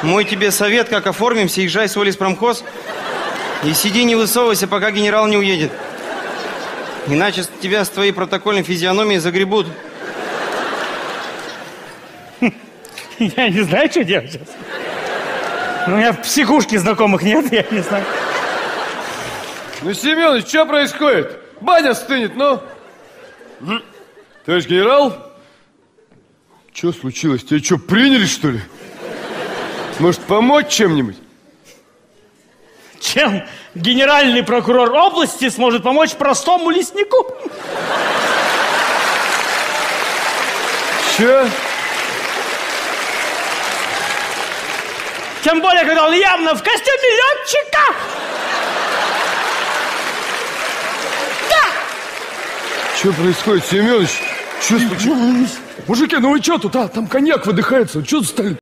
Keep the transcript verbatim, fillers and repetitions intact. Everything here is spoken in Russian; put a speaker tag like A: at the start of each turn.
A: Мой тебе совет, как оформимся, езжай в леспромхоз и сиди, не высовывайся, пока генерал не уедет. Иначе тебя с твоей протокольной физиономией загребут.
B: Я не знаю, что делать сейчас. У меня в психушке знакомых нет, я не знаю.
C: Ну, Семенович, что происходит? Баня стынет, ну. Товарищ генерал, что случилось? Тебя что, приняли, что ли? Может, помочь чем-нибудь?
B: Чем генеральный прокурор области сможет помочь простому леснику?
C: Че?
B: Тем более, когда он явно в костюме летчика.
C: Что происходит, Семенович? Что случилось?
D: Мужики, ну вы что тут, а? Там коньяк выдыхается. Что стали?